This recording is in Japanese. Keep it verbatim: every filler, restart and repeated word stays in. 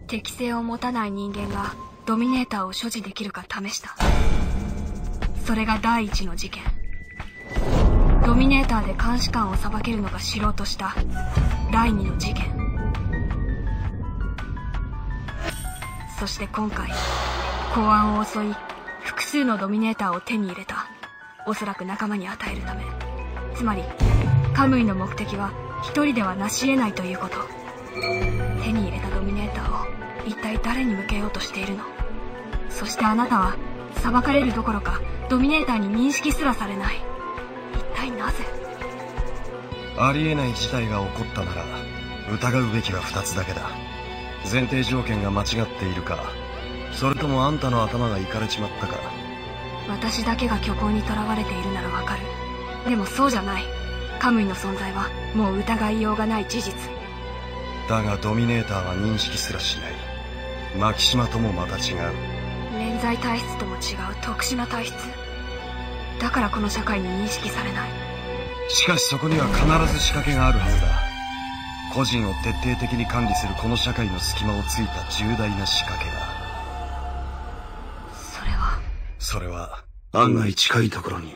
適性を持たない人間がドミネーターを所持できるか試した。それが第一の事件。ドミネーターで監視官を裁けるのが知ろうとした第二の事件。そして今回公安を襲い複数のドミネーターを手に入れた。おそらく仲間に与えるため。つまりカムイの目的は一人では成し得ないということ。手に入れたドミネーターを一体誰に向けようとしているの？そしてあなたは裁かれるどころかドミネーターに認識すらされない。一体なぜ？ ありえない事態が起こったなら疑うべきは二つだけだ。前提条件が間違っているか、それともあんたの頭がいかれちまったか。 私だけが虚構にとらわれているならわかる。でもそうじゃない。カムイの存在はもう疑いようがない事実。 だがドミネーターは認識すらしない。マキシマともまた違う。 免罪体質とも違う特殊な体質。だからこの社会に認識されない。 しかしそこには必ず仕掛けがあるはずだ。個人を徹底的に管理するこの社会の隙間をついた重大な仕掛けが。 それはそれは案外近いところに